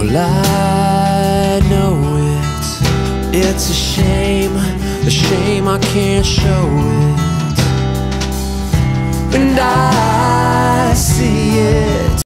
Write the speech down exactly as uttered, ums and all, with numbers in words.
Well, I know it, it's a shame, a shame I can't show it. And I see it